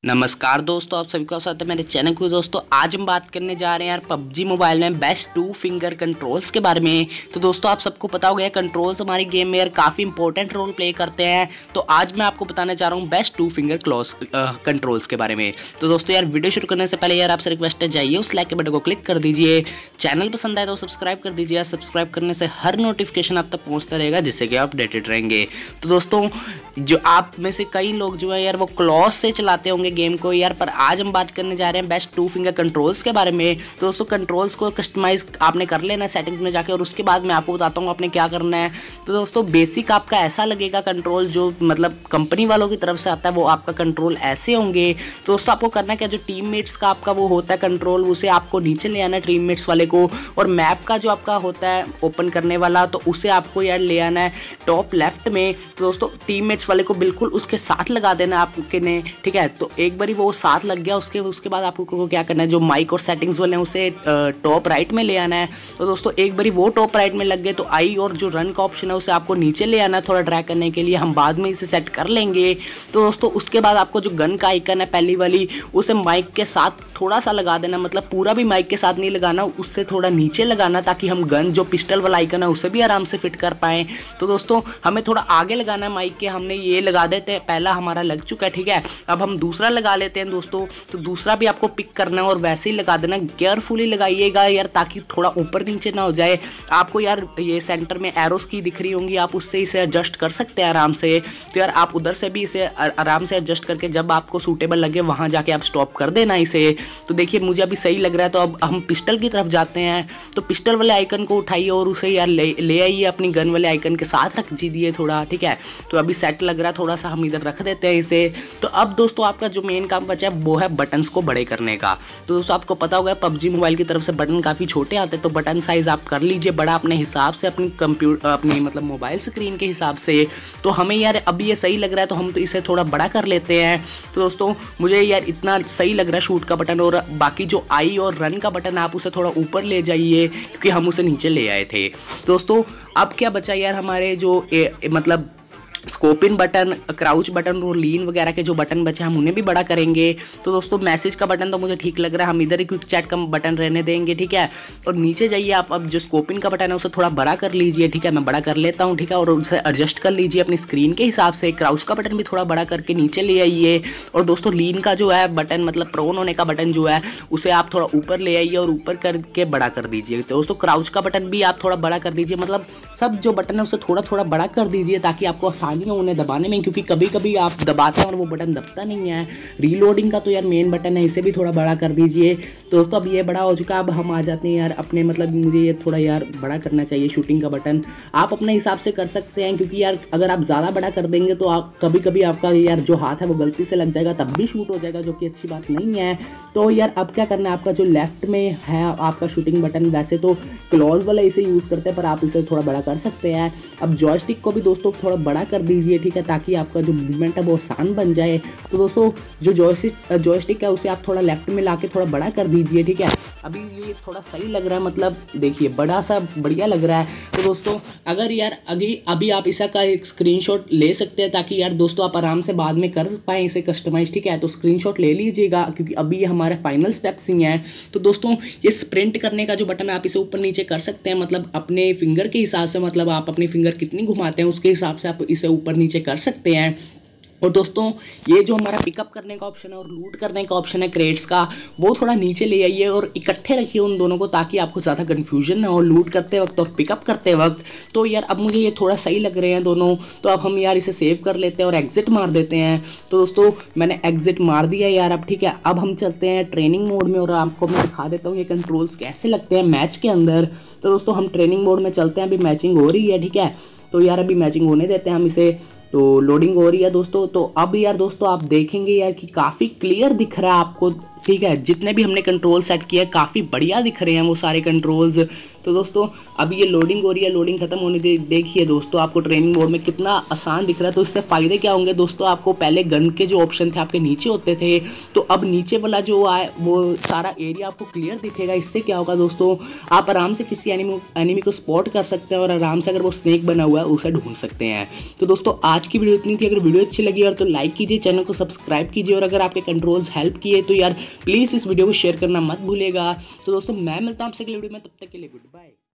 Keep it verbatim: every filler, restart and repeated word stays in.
नमस्कार दोस्तों, आप सभी का स्वागत है मेरे चैनल को। दोस्तों आज हम बात करने जा रहे हैं यार पबजी मोबाइल में बेस्ट टू फिंगर कंट्रोल्स के बारे में। तो दोस्तों आप सबको पता हो गया कंट्रोल्स हमारी गेम में यार काफ़ी इंपॉर्टेंट रोल प्ले करते हैं। तो आज मैं आपको बताने जा रहा हूँ best two finger close controls के बारे में। तो दोस्तों यार वीडियो शुरू करने से पहले यार आपसे रिक्वेस्ट है, जाइए उस लाइक के बटन को क्लिक कर दीजिए। चैनल पसंद आए तो सब्सक्राइब कर दीजिए। सब्सक्राइब करने से हर नोटिफिकेशन आप तक पहुँचता रहेगा, जिससे कि आप अपडेटेड रहेंगे। तो दोस्तों जो आप में से कई लोग जो है यार वो क्लॉज से चलाते होंगे गेम को यार, पर आज हम बात करने जा रहे हैं बेस्ट टू फिंगर कंट्रोल्स के बारे में। तो दोस्तों कंट्रोल्स को कस्टमाइज आपने कर लेना है सेटिंग्स में जाके, और उसके बाद मैं आपको बताता हूँ आपने क्या करना है। तो दोस्तों बेसिक आपका ऐसा लगेगा कंट्रोल जो मतलब कंपनी वालों की तरफ से आता है, वो आपका कंट्रोल ऐसे होंगे। तो दोस्तों आपको करना क्या, जो टीममेट्स का आपका वो होता है कंट्रोल, उसे आपको नीचे ले आना है टीममेट्स वाले को, और मैप का जो आपका होता है ओपन करने वाला, तो उसे आपको यार ले आना है टॉप लेफ्ट में। तो दोस्तों टीममेट्स वाले को बिल्कुल उसके साथ लगा देना आपके ने, ठीक है। तो एक बारी वो साथ लग गया, उसके उसके बाद आपको क्या करना है, जो माइक और सेटिंग्स वाले हैं उसे टॉप राइट में ले आना है। तो दोस्तों एक बारी वो टॉप राइट में लग गए तो आई और जो रन का ऑप्शन है उसे आपको नीचे ले आना है थोड़ा ड्रैग करने के लिए, हम बाद में इसे सेट कर लेंगे। तो दोस्तों उसके बाद आपको जो गन का आइकन है पहली वाली, उसे माइक के साथ थोड़ा सा लगा देना, मतलब पूरा भी माइक के साथ नहीं लगाना, उससे थोड़ा नीचे लगाना, ताकि हम गन जो पिस्टल वाला आइकन है उसे भी आराम से फिट कर पाएँ। तो दोस्तों हमें थोड़ा आगे लगाना है माइक के, हमने ये लगा देते हैं, पहला हमारा लग चुका है, ठीक है। अब हम दूसरा लगा लेते हैं दोस्तों। तो दूसरा भी आपको पिक करना है और वैसे ही लगा देना, केयरफुली लगाइएगा यार, ताकि थोड़ा ऊपर नीचे ना हो जाए। आपको यार ये सेंटर में एरोस की दिख रही होंगी, आप उससे इसे एडजस्ट कर सकते हैं आराम से। तो यार आप उधर से भी इसे आराम से एडजस्ट करके जब आपको सूटेबल लगे वहाँ जाके आप स्टॉप कर देना इसे। तो देखिए मुझे अभी सही लग रहा है, तो अब हम पिस्टल की तरफ जाते हैं। तो पिस्टल वाले आइकन को उठाइए और उसे यार ले ले आइए अपनी गन वाले आइकन के साथ रख दीजिए थोड़ा, ठीक है। तो अभी सेट लग रहा है, थोड़ा सा हम इधर रख देते हैं इसे। तो अब दोस्तों आपका जो मेन काम बचा है वो है बटन्स को बड़े करने का। तो दोस्तों आपको पता होगा पबजी मोबाइल की तरफ से बटन काफ़ी छोटे आते हैं, तो बटन साइज़ आप कर लीजिए बड़ा अपने हिसाब से, अपनी कंप्यूटर अपनी मतलब मोबाइल स्क्रीन के हिसाब से। तो हमें यार अभी ये सही लग रहा है, तो हम तो इसे थोड़ा बड़ा कर लेते हैं। तो दोस्तों मुझे यार इतना सही लग रहा है शूट का बटन, और बाकी जो आई और रन का बटन आप उसे थोड़ा ऊपर ले जाइए, क्योंकि हम उसे नीचे ले आए थे। दोस्तों अब क्या बचा यार, हमारे जो ए, ए, मतलब स्कोपिन बटन, क्राउच बटन और लीन वगैरह के जो बटन बचे हम उन्हें भी बड़ा करेंगे। तो दोस्तों मैसेज का बटन तो मुझे ठीक लग रहा है, हम इधर ही क्विक चैट का बटन रहने देंगे, ठीक है। और नीचे जाइए आप, अब जो स्कोपिन का बटन है उसे थोड़ा बड़ा कर लीजिए, ठीक है। मैं बड़ा कर लेता हूँ, ठीक है, और उसे एडजस्ट कर लीजिए अपनी स्क्रीन के हिसाब से। क्राउच का बटन भी थोड़ा बड़ा करके नीचे ले आइए। और दोस्तों लीन का जो है बटन, मतलब प्रोन होने का बटन जो है, उसे आप थोड़ा ऊपर ले आइए और ऊपर करके बड़ा कर दीजिए। तो दोस्तों क्राउच का बटन भी आप थोड़ा बड़ा कर दीजिए, मतलब सब जो बटन है उसे थोड़ा थोड़ा बड़ा कर दीजिए, ताकि आपको आसानी हो उन्हें दबाने में, क्योंकि कभी कभी आप दबाते हैं और वो बटन दबता नहीं है। रीलोडिंग का तो यार मेन बटन है, इसे भी थोड़ा बड़ा कर दीजिए। दोस्तों अब ये बड़ा हो चुका है, अब हम आ जाते हैं यार अपने, मतलब मुझे ये थोड़ा यार बड़ा करना चाहिए शूटिंग का बटन। आप अपने हिसाब से कर सकते हैं, क्योंकि यार अगर आप ज़्यादा बड़ा कर देंगे तो आप कभी कभी आपका यार जो हाथ है वो गलती से लग जाएगा, तब भी शूट हो जाएगा, जो कि अच्छी बात नहीं है। तो यार अब क्या करना है, आपका जो लेफ्ट में है आपका शूटिंग बटन, वैसे तो क्लॉज वाला इसे यूज़ करते हैं, पर आप इसे थोड़ा बड़ा कर सकते हैं। अब जॉयस्टिक को भी दोस्तों थोड़ा बड़ा कर दीजिए, ठीक है, ताकि आपका जो मूवमेंट है वो आसान बन जाए। तो दोस्तों जो जॉयस्टिक जॉयस्टिक है उसे आप थोड़ा लेफ्ट में लाके थोड़ा बड़ा कर दीजिए, ठीक है। अभी ये थोड़ा सही लग रहा है, मतलब देखिए बड़ा सा बढ़िया लग रहा है। तो दोस्तों अगर यार अभी अभी आप इसका का एक स्क्रीनशॉट ले सकते हैं, ताकि यार दोस्तों आप आराम से बाद में कर पाएँ इसे कस्टमाइज, ठीक है। तो स्क्रीनशॉट ले लीजिएगा, क्योंकि अभी ये हमारे फाइनल स्टेप्स ही हैं। तो दोस्तों ये स्प्रिंट करने का जो बटन है आप इसे ऊपर नीचे कर सकते हैं, मतलब अपने फिंगर के हिसाब से, मतलब आप अपनी फिंगर कितनी घुमाते हैं उसके हिसाब से आप इसे ऊपर नीचे कर सकते हैं। और दोस्तों ये जो हमारा पिकअप करने का ऑप्शन है और लूट करने का ऑप्शन है क्रेट्स का, वो थोड़ा नीचे ले आइए और इकट्ठे रखिए उन दोनों को, ताकि आपको ज़्यादा कन्फ्यूजन ना हो लूट करते वक्त और पिकअप करते वक्त। तो यार अब मुझे ये थोड़ा सही लग रहे हैं दोनों, तो अब हम यार इसे सेव कर लेते हैं और एग्जिट मार देते हैं। तो दोस्तों मैंने एग्जिट मार दिया यार, अब ठीक है। अब हम चलते हैं ट्रेनिंग मोड में, और आपको मैं दिखा देता हूँ ये कंट्रोल्स कैसे लगते हैं मैच के अंदर। तो दोस्तों हम ट्रेनिंग मोड में चलते हैं, अभी मैचिंग हो रही है, ठीक है। तो यार अभी मैचिंग होने देते हैं हम इसे। तो लोडिंग हो रही है दोस्तों। तो अब यार दोस्तों आप देखेंगे यार कि काफ़ी क्लियर दिख रहा है आपको, ठीक है। जितने भी हमने कंट्रोल सेट किए हैं काफ़ी बढ़िया दिख रहे हैं वो सारे कंट्रोल्स। तो दोस्तों अब ये लोडिंग हो रही है, लोडिंग खत्म होने दे देखिए दोस्तों आपको ट्रेनिंग मोड में कितना आसान दिख रहा है। तो इससे फ़ायदे क्या होंगे दोस्तों, आपको पहले गन के जो ऑप्शन थे आपके नीचे होते थे, तो अब नीचे वाला जो आए वो सारा एरिया आपको क्लियर दिखेगा। इससे क्या होगा दोस्तों, आप आराम से किसी एनिमी एनिमी को स्पॉट कर सकते हैं, और आराम से अगर वो स्नेक बना हुआ है उसे ढूंढ सकते हैं। तो दोस्तों आज की वीडियो इतनी थी। अगर वीडियो अच्छी लगी और तो लाइक कीजिए, चैनल को सब्सक्राइब कीजिए और अगर आपके कंट्रोल्स हेल्प किए तो यार प्लीज़ इस वीडियो को शेयर करना मत भूलिएगा। तो दोस्तों मैं मिलता हूँ आपसे अगली वीडियो में, तब तक के लिए गुड बाय।